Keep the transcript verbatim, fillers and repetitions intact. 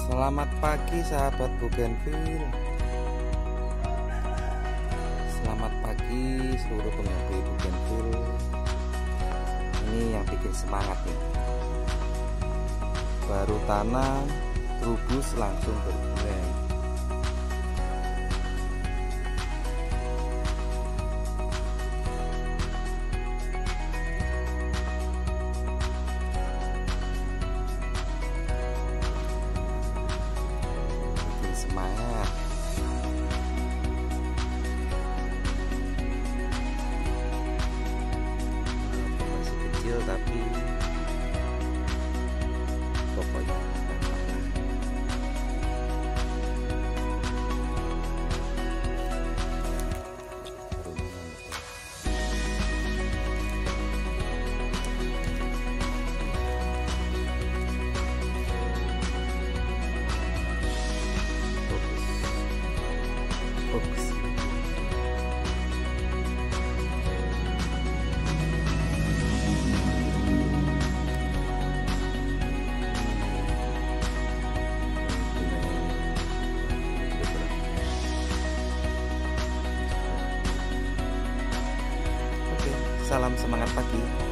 Selamat pagi sahabat Bougainville. Selamat pagi seluruh penghobi Bougainville. Ini yang bikin semangat nih. Baru tanam, trubus langsung berbuah. Semangat. Masih kecil tapi pokoknya fokus. Oke, salam semangat pagi.